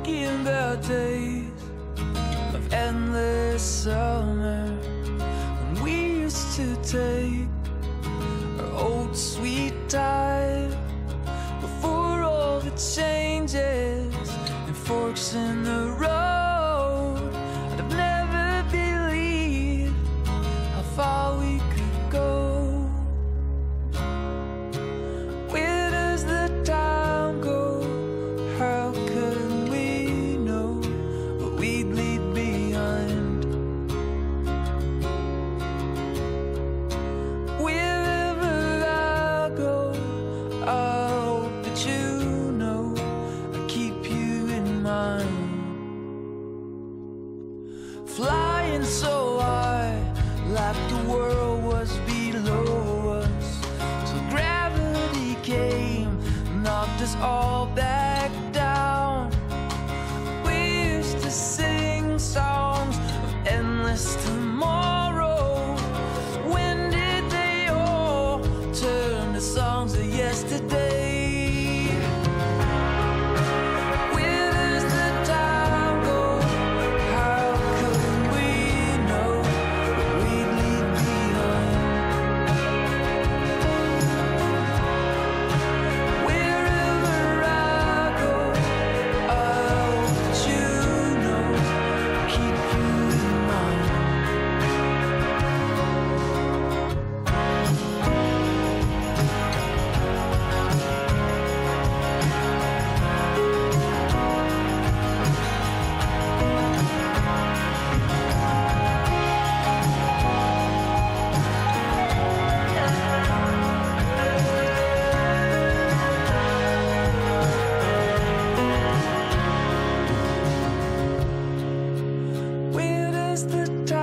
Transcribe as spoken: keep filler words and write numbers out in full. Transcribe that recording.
talking about days of endless summer when we used to take our old sweet time before all the changes and forks in the road. I'd have never believed how far we could go. Where does the time go? How could we know what we'd leave behind? Wherever I go, I hope that you know I keep you in mind. Flying so high, like the world was below us, till gravity came, knocked us all back down. We used to sing songs of endless tomorrow. When did they all turn to songs of yesterday? Where does the time go? How could we know what we'd leave behind? Wherever I go, I hope that you know I keep you in mind. Where does the time